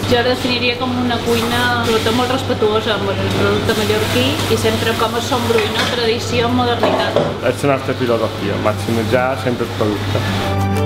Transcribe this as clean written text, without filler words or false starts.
Jo la definiria com una cuina sobretot molt respetuosa amb el producte mallorquí i sempre com a Son Brull, tradició amb modernitat. És la nostra filosofia, maximitzar sempre el producte.